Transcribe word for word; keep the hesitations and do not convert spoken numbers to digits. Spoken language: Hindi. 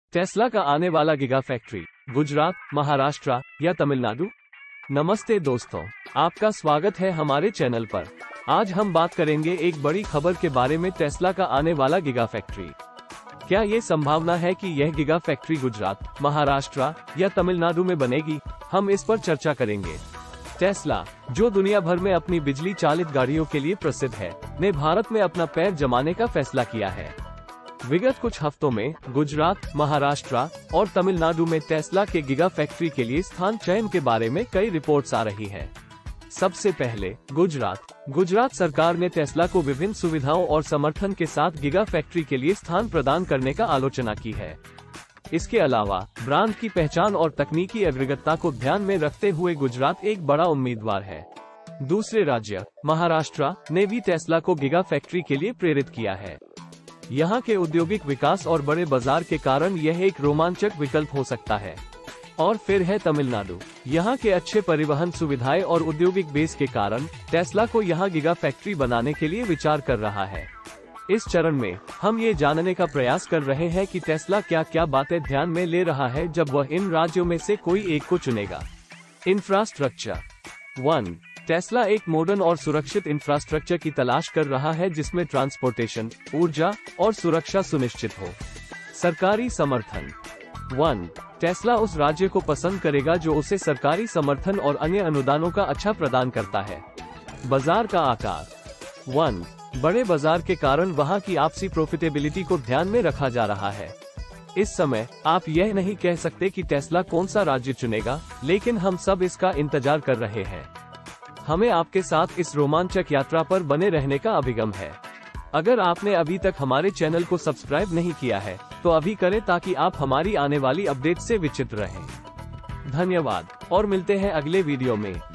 टेस्ला का आने वाला गिगा फैक्ट्री गुजरात, महाराष्ट्र या तमिलनाडु। नमस्ते दोस्तों, आपका स्वागत है हमारे चैनल पर। आज हम बात करेंगे एक बड़ी खबर के बारे में, टेस्ला का आने वाला गिगा फैक्ट्री। क्या ये संभावना है कि यह गिगा फैक्ट्री गुजरात, महाराष्ट्र या तमिलनाडु में बनेगी? हम इस पर चर्चा करेंगे। टेस्ला, जो दुनिया भर में अपनी बिजली चालित गाड़ियों के लिए प्रसिद्ध है, ने भारत में अपना पैर जमाने का फैसला किया है। विगत कुछ हफ्तों में गुजरात, महाराष्ट्र और तमिलनाडु में टेस्ला के गिगा फैक्ट्री के लिए स्थान चयन के बारे में कई रिपोर्ट्स आ रही हैं। सबसे पहले गुजरात। गुजरात सरकार ने टेस्ला को विभिन्न सुविधाओं और समर्थन के साथ गिगा फैक्ट्री के लिए स्थान प्रदान करने का आलोचना की है। इसके अलावा ब्रांड की पहचान और तकनीकी अग्रगत्ता को ध्यान में रखते हुए गुजरात एक बड़ा उम्मीदवार है। दूसरे राज्य महाराष्ट्र ने भी टेस्ला को गिगा फैक्ट्री के लिए प्रेरित किया है। यहाँ के औद्योगिक विकास और बड़े बाजार के कारण यह एक रोमांचक विकल्प हो सकता है। और फिर है तमिलनाडु। यहाँ के अच्छे परिवहन सुविधाएं और औद्योगिक बेस के कारण टेस्ला को यहाँ गिगा फैक्ट्री बनाने के लिए विचार कर रहा है। इस चरण में हम ये जानने का प्रयास कर रहे हैं कि टेस्ला क्या क्या बातें ध्यान में ले रहा है जब वह इन राज्यों में से कोई एक को चुनेगा। इंफ्रास्ट्रक्चर। वन, टेस्ला एक मॉडर्न और सुरक्षित इंफ्रास्ट्रक्चर की तलाश कर रहा है जिसमें ट्रांसपोर्टेशन, ऊर्जा और सुरक्षा सुनिश्चित हो। सरकारी समर्थन। वन, टेस्ला उस राज्य को पसंद करेगा जो उसे सरकारी समर्थन और अन्य अनुदानों का अच्छा प्रदान करता है। बाजार का आकार। वन, बड़े बाजार के कारण वहां की आपसी प्रॉफिटेबिलिटी को ध्यान में रखा जा रहा है। इस समय आप यह नहीं कह सकते कि टेस्ला कौन सा राज्य चुनेगा, लेकिन हम सब इसका इंतजार कर रहे हैं। हमें आपके साथ इस रोमांचक यात्रा पर बने रहने का अभिगम है। अगर आपने अभी तक हमारे चैनल को सब्सक्राइब नहीं किया है तो अभी करें ताकि आप हमारी आने वाली अपडेट से विचित्र रहें। धन्यवाद और मिलते हैं अगले वीडियो में।